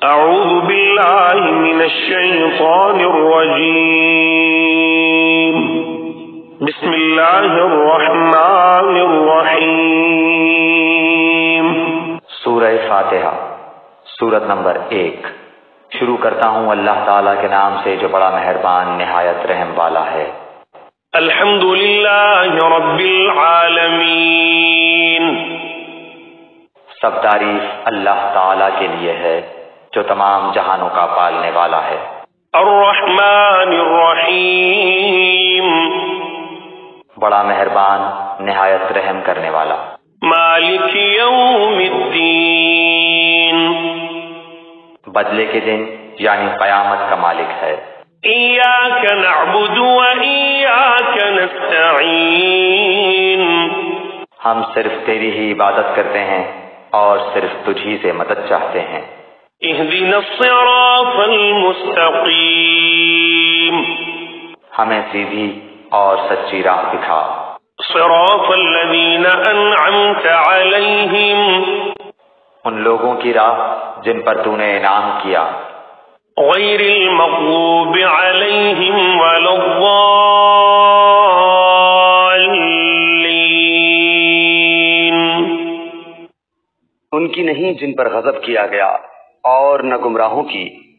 أعوذ بالله من الشيطان الرجيم. بسم الله الرحمن الرحيم. سورہ فاتحہ، سورت نمبر 1۔ شروع کرتا ہوں اللہ تعالیٰ کے نام سے جو بڑا مہربان نہایت رحم والا ہے۔ الحمد للہ رب العالمین، سب تعریف اللہ تعالیٰ کے لیے ہے جو تمام جہانوں کا پالنے والا ہے۔ الرحمن الرحیم، بڑا مہربان نہایت رحم کرنے والا۔ مالک یوم الدین، بدلے کے دن یعنی قیامت کا مالک ہے۔ ایاک نعبد و ایاک نستعین، ہم صرف تیری ہی عبادت کرتے ہیں اور صرف تجھی سے مدد چاہتے ہیں۔ اہدنا الصراط المستقیم، ہمیں سیدھی اور سچی راہ دکھا۔ صراط الذین انعمت علیہم، ان لوگوں کی راہ جن پر تو نے انعام کیا۔ غیر المغضوب علیہم ولا الضالین، ان کی نہیں جن پر غضب کیا گیا، اور نہ گمراہوں کی۔